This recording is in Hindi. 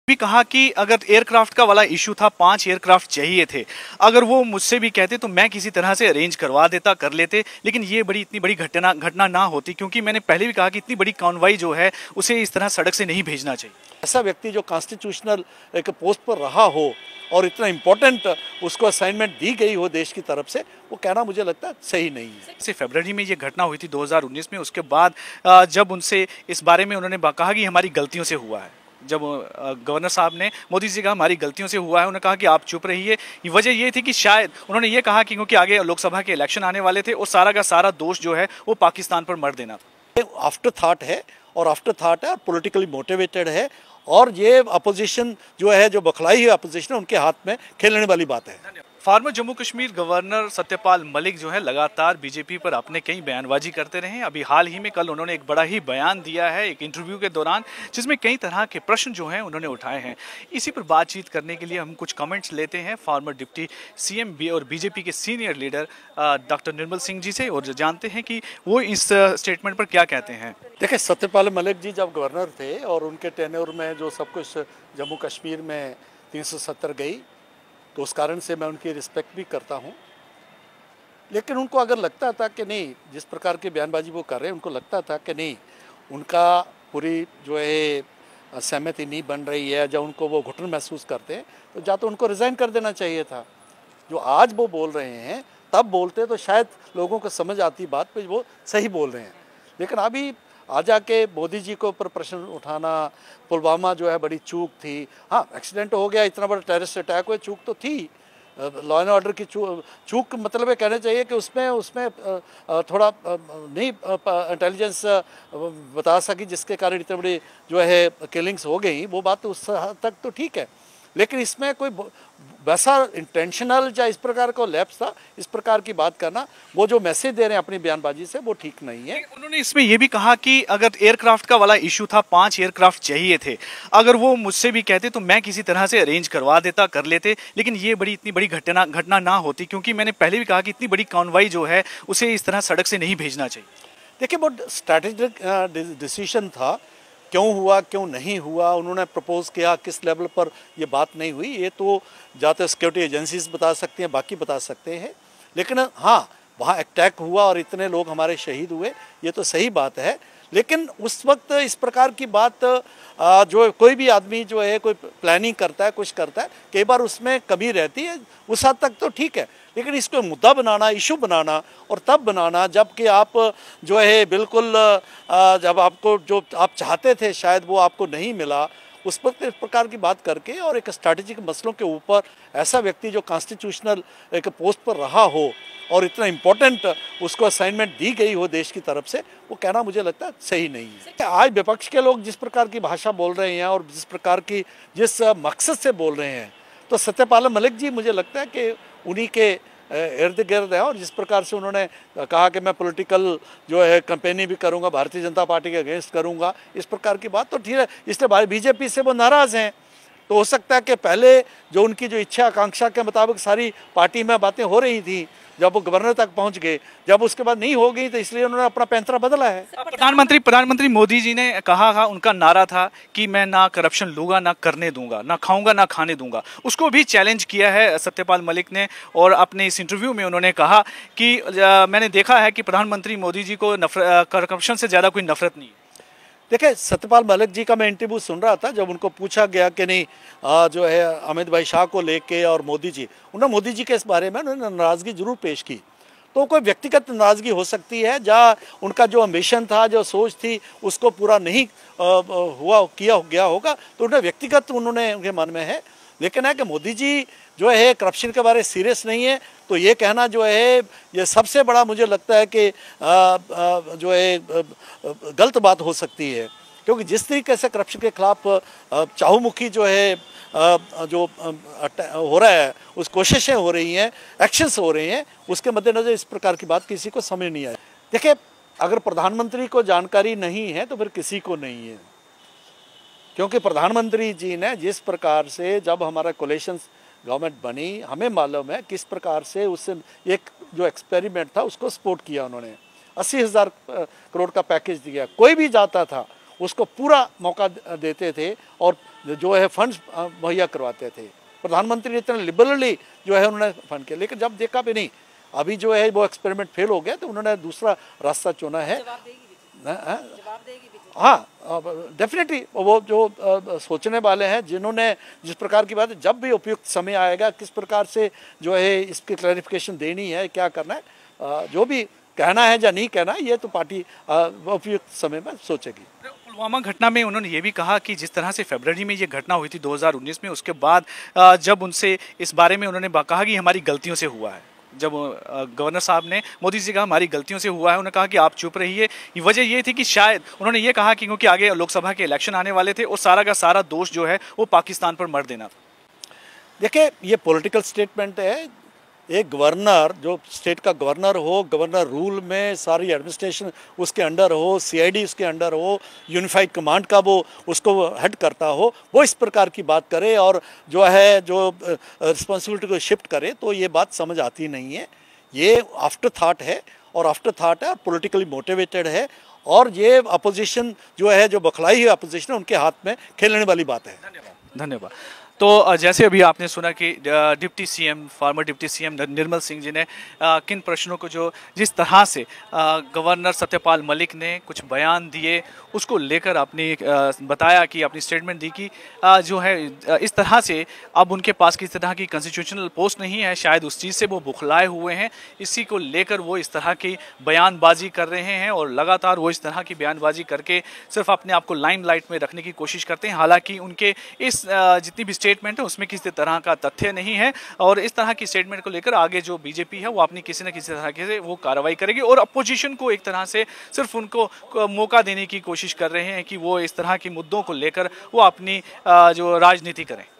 भी कहा कि अगर एयरक्राफ्ट का वाला इशू था, 5 एयरक्राफ्ट चाहिए थे, अगर वो मुझसे भी कहते तो मैं किसी तरह से अरेंज करवा देता, कर लेते, लेकिन ये इतनी बड़ी घटना ना होती, क्योंकि मैंने पहले भी कहा कि इतनी बड़ी कॉन्वॉय जो है उसे इस तरह सड़क से नहीं भेजना चाहिए। ऐसा व्यक्ति जो कॉन्स्टिट्यूशनल एक पोस्ट पर रहा हो और इतना इम्पोर्टेंट उसको असाइनमेंट दी गई हो देश की तरफ से, वो कहना मुझे लगता है सही नहीं है। से फरवरी में ये घटना हुई थी 2019 में, उसके बाद जब उनसे इस बारे में उन्होंने कहा कि हमारी गलतियों से हुआ है, जब गवर्नर साहब ने मोदी जी कहा हमारी गलतियों से हुआ है, उन्होंने कहा कि आप चुप रहिए। वजह ये थी कि शायद उन्होंने ये कहा कि क्योंकि आगे लोकसभा के इलेक्शन आने वाले थे और सारा का सारा दोष जो है वो पाकिस्तान पर मर देना था। आफ्टर थॉट है और पॉलिटिकली मोटिवेटेड है, और ये अपोजिशन जो है, जो बखलाई हुई अपोजिशन, उनके हाथ में खेलने वाली बात है। फॉर्मर जम्मू कश्मीर गवर्नर सत्यपाल मलिक जो है लगातार बीजेपी पर अपने कई बयानबाजी करते रहे हैं। अभी हाल ही में कल उन्होंने एक बड़ा ही बयान दिया है एक इंटरव्यू के दौरान, जिसमें कई तरह के प्रश्न जो हैं उन्होंने उठाए हैं। इसी पर बातचीत करने के लिए हम कुछ कमेंट्स लेते हैं फॉर्मर डिप्टी सीएम और बीजेपी के senior leader doctor Nirmal Singh ji से, और जानते हैं कि वो इस स्टेटमेंट पर क्या कहते हैं। देखिए, सत्यपाल मलिक जी जब गवर्नर थे और उनके टेन्योर में जो सब कुछ जम्मू कश्मीर में 370 गई, तो उस कारण से मैं उनकी रिस्पेक्ट भी करता हूं। लेकिन उनको अगर लगता था कि नहीं, जिस प्रकार की बयानबाजी वो कर रहे हैं, उनको लगता था कि नहीं, उनका पूरी जो है सहमति नहीं बन रही है, जब उनको वो घुटन महसूस करते हैं, तो या तो उनको रिज़ाइन कर देना चाहिए था। जो आज वो बोल रहे हैं, तब बोलते तो शायद लोगों को समझ आती बात पे, वो सही बोल रहे हैं। लेकिन अभी आ जाके मोदी जी के ऊपर प्रश्न उठाना, पुलवामा जो है बड़ी चूक थी। हाँ, एक्सीडेंट हो गया, इतना बड़ा टेररिस्ट अटैक हुआ, चूक तो थी, लॉ एंड ऑर्डर की चूक मतलब ये कहना चाहिए कि उसमें थोड़ा नहीं इंटेलिजेंस बता सकी, जिसके कारण इतनी बड़ी जो है किलिंग्स हो गई। वो बात तो उस हद तक तो ठीक है, लेकिन इसमें कोई वैसा इंटेंशनल या इस प्रकार का लैप्स था, इस प्रकार की बात करना, वो जो मैसेज दे रहे हैं अपनी बयानबाजी से, वो ठीक नहीं है। उन्होंने इसमें यह भी कहा कि अगर एयरक्राफ्ट का वाला इशू था, 5 एयरक्राफ्ट चाहिए थे, अगर वो मुझसे भी कहते तो मैं किसी तरह से अरेंज करवा देता, कर लेते, लेकिन ये इतनी बड़ी घटना ना होती, क्योंकि मैंने पहले भी कहा कि इतनी बड़ी कॉन्वॉय जो है उसे इस तरह सड़क से नहीं भेजना चाहिए। देखिए, बहुत स्ट्रैटेजिक डिसीजन था। क्यों हुआ, क्यों नहीं हुआ, उन्होंने प्रपोज किया, किस लेवल पर ये बात नहीं हुई, ये तो ज़्यादातर सिक्योरिटी एजेंसीज बता सकती हैं, बाकी बता सकते हैं। लेकिन हाँ, वहाँ अटैक हुआ और इतने लोग हमारे शहीद हुए, ये तो सही बात है। लेकिन उस वक्त इस प्रकार की बात जो कोई भी आदमी जो है, कोई प्लानिंग करता है, कुछ करता है, कई बार उसमें कमी रहती है। उस हद तक तो ठीक है, लेकिन इसको मुद्दा बनाना, इशू बनाना, और तब बनाना जबकि आप जो है बिल्कुल जब आपको जो आप चाहते थे शायद वो आपको नहीं मिला, उस वक्त इस प्रकार की बात करके और एक स्ट्रैटेजिक मसलों के ऊपर ऐसा व्यक्ति जो कॉन्स्टिट्यूशनल एक पोस्ट पर रहा हो और इतना इम्पोर्टेंट उसको असाइनमेंट दी गई हो देश की तरफ से, वो कहना मुझे लगता है सही नहीं है। आज विपक्ष के लोग जिस प्रकार की भाषा बोल रहे हैं और जिस मकसद से बोल रहे हैं, तो सत्यपाल मलिक जी मुझे लगता है कि उन्हीं के इर्द गिर्द है। और जिस प्रकार से उन्होंने कहा कि मैं पॉलिटिकल जो है कैंपेनिंग भी करूंगा, भारतीय जनता पार्टी के अगेंस्ट करूंगा, इस प्रकार की बात तो ठीक है। इसलिए बीजेपी से वो नाराज़ हैं। तो हो सकता है कि पहले जो उनकी जो इच्छा आकांक्षा के मुताबिक सारी पार्टी में बातें हो रही थी, जब वो गवर्नर तक पहुंच गए, जब उसके बाद नहीं हो गई, तो इसलिए उन्होंने अपना पैंतरा बदला है। प्रधानमंत्री मोदी जी ने कहा, उनका नारा था कि मैं ना करप्शन लूंगा, ना करने दूंगा, ना खाऊंगा, ना खाने दूंगा। उसको भी चैलेंज किया है सत्यपाल मलिक ने, और अपने इस इंटरव्यू में उन्होंने कहा कि मैंने देखा है कि प्रधानमंत्री मोदी जी को करप्शन से ज्यादा कोई नफरत नहीं है। देखिए, सत्यपाल मलिक जी का मैं इंटरव्यू सुन रहा था, जब उनको पूछा गया कि नहीं जो है अमित भाई शाह को लेके और मोदी जी, उन्होंने मोदी जी के इस बारे में उन्होंने नाराज़गी जरूर पेश की। तो कोई व्यक्तिगत नाराज़गी हो सकती है, जहाँ उनका जो एम्बिशन था, जो सोच थी, उसको पूरा नहीं किया गया होगा, तो उन्हें व्यक्तिगत उनके मन में है। लेकिन है कि मोदी जी जो है करप्शन के बारे में सीरियस नहीं है, तो ये कहना जो है, ये सबसे बड़ा मुझे लगता है कि जो है गलत बात हो सकती है। क्योंकि जिस तरीके से करप्शन के खिलाफ चाहुमुखी जो है जो हो रहा है, उस कोशिशें हो रही हैं, एक्शंस हो रहे हैं, उसके मद्देनज़र इस प्रकार की बात किसी को समझ नहीं आए। देखिए, अगर प्रधानमंत्री को जानकारी नहीं है तो फिर किसी को नहीं है। क्योंकि प्रधानमंत्री जी ने जिस प्रकार से, जब हमारा कोलिशन गवर्नमेंट बनी, हमें मालूम है किस प्रकार से उससे एक जो एक्सपेरिमेंट था उसको सपोर्ट किया। उन्होंने 80,000 करोड़ का पैकेज दिया। कोई भी जाता था उसको पूरा मौका देते थे और जो है फंड्स मुहैया करवाते थे। प्रधानमंत्री ने इतना लिबरली जो है उन्होंने फंड किया, लेकिन जब देखा भी नहीं, अभी जो है वो एक्सपेरिमेंट फेल हो गया तो उन्होंने दूसरा रास्ता चुना है। हाँ, डेफिनेटली वो जो सोचने वाले हैं, जिन्होंने जिस प्रकार की बात है, जब भी उपयुक्त समय आएगा किस प्रकार से जो है इसकी क्लैरिफिकेशन देनी है, क्या करना है, जो भी कहना है या नहीं कहना है, ये तो पार्टी उपयुक्त समय में सोचेगी। पुलवामा घटना में उन्होंने ये भी कहा कि जिस तरह से फरवरी में ये घटना हुई थी 2019 में, उसके बाद जब उनसे इस बारे में उन्होंने कहा कि हमारी गलतियों से हुआ है, जब गवर्नर साहब ने मोदी जी कहा हमारी गलतियों से हुआ है, उन्होंने कहा कि आप चुप रहिए। वजह ये थी कि शायद उन्होंने ये कहा कि क्योंकि आगे लोकसभा के इलेक्शन आने वाले थे और सारा का सारा दोष जो है वो पाकिस्तान पर मर देना था। देखिए, ये पॉलिटिकल स्टेटमेंट है। एक गवर्नर, जो स्टेट का गवर्नर हो, गवर्नर रूल में सारी एडमिनिस्ट्रेशन उसके अंडर हो, सीआईडी उसके अंडर हो, यूनिफाइड कमांड का वो उसको हेड करता हो, वो इस प्रकार की बात करे और जो है जो रिस्पॉन्सिबिलिटी को शिफ्ट करे, तो ये बात समझ आती नहीं है। ये आफ्टर थाट है और आफ्टर थाट है, पॉलिटिकली मोटिवेटेड है और ये अपोजिशन जो है, जो बखलाई हुई अपोजिशन है, उनके हाथ में खेलने वाली बात है। धन्यवाद। तो जैसे अभी आपने सुना कि deputy CM, former deputy CM Nirmal Singh ji ने किन प्रश्नों को जिस तरह से गवर्नर सत्यपाल मलिक ने कुछ बयान दिए उसको लेकर आपने बताया कि अपनी स्टेटमेंट दी कि जो है इस तरह से अब उनके पास किसी तरह की कॉन्स्टिट्यूशनल पोस्ट नहीं है, शायद उस चीज़ से वो बुखलाए हुए हैं, इसी को लेकर वो इस तरह की बयानबाजी कर रहे हैं और लगातार वो इस तरह की बयानबाजी करके सिर्फ अपने आप को लाइमलाइट में रखने की कोशिश करते हैं। हालांकि उनके इस जितनी भी स्टेटमेंट है उसमें किसी तरह का तथ्य नहीं है और इस तरह की स्टेटमेंट को लेकर आगे जो बीजेपी है वो अपनी किसी न किसी तरह से वो कार्रवाई करेगी और अपोजिशन को एक तरह से सिर्फ उनको मौका देने की कोशिश कर रहे हैं कि वो इस तरह के मुद्दों को लेकर वो अपनी जो राजनीति करें।